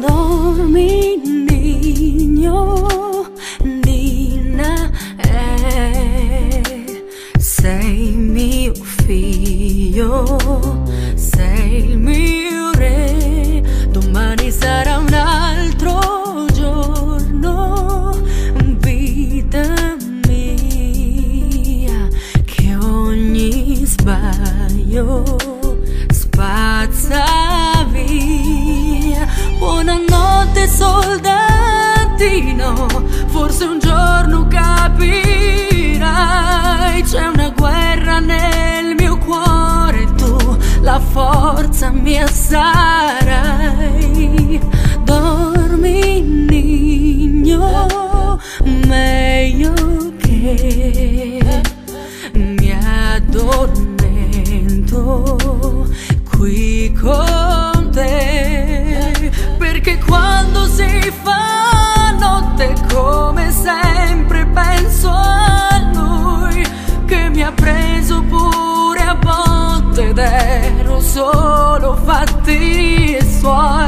Dormi, niño, Nina, sei mio figlio, sei il mio re. Domani sarà un altro giorno, vita mia, che ogni sbaglio spazza via. Buonanotte soldatino, forse un giorno capirai, c'è una guerra nel mio cuore, tu la forza mia sarai. Dormi, niño, meglio che mi addormento qui con te, perché quando si fa notte come sempre penso a lui che mi ha preso pure a botte ed ero solo fatti suoi.